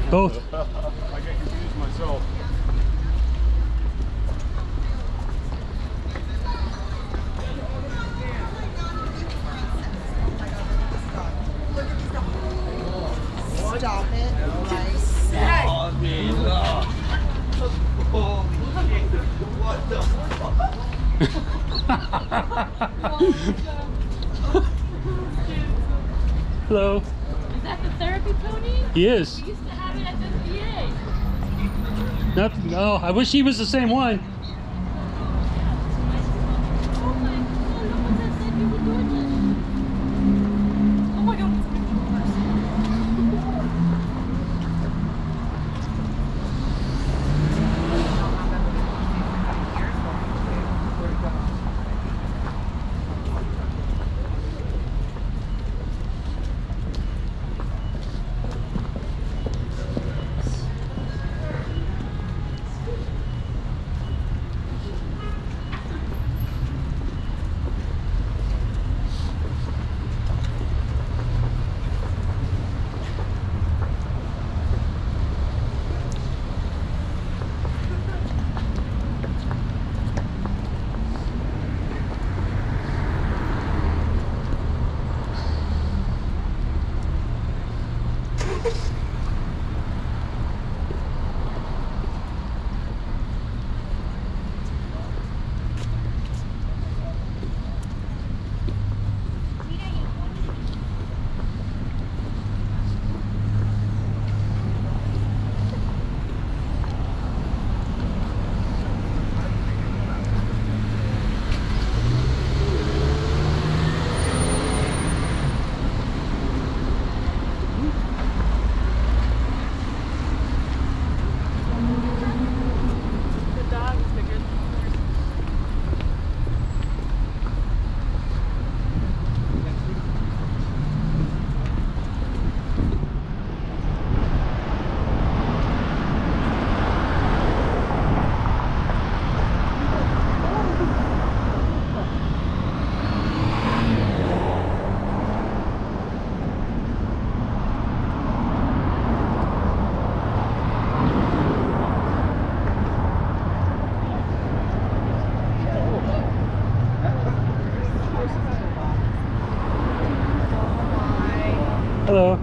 Both. I get confused myself. Stop it. What the Hello. Is that the therapy pony? He is. We used to have it at the VA. Nothing. Oh, I wish he was the same one. Oh my god, no one said you were doing this. Oh my god, it's a Hello.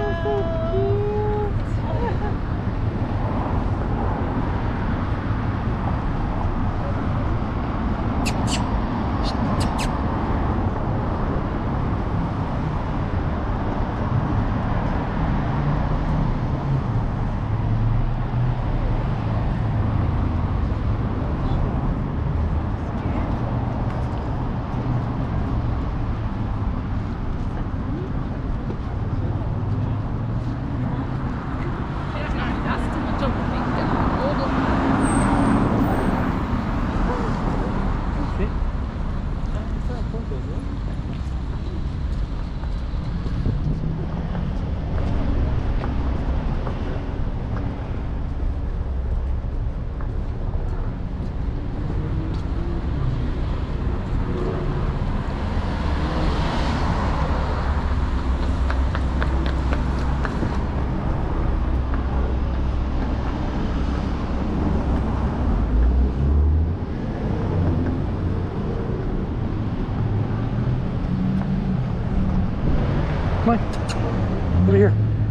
Come on. Over here.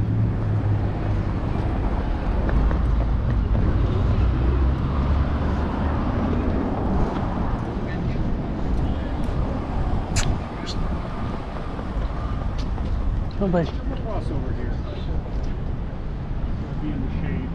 Come on, buddy. Cross over here. Be in the shade.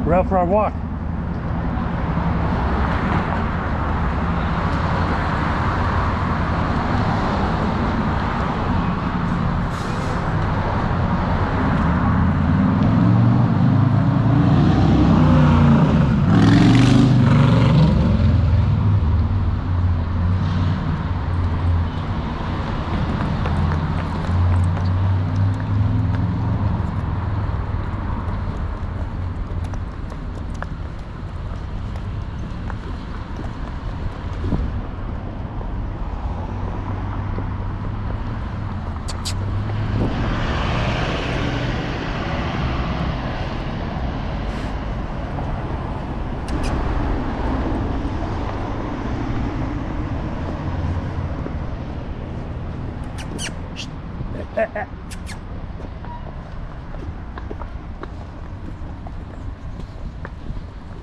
We're out for our walk.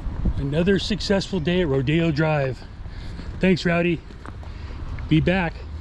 Another successful day at Rodeo Drive. Thanks, Rowdy. Be back.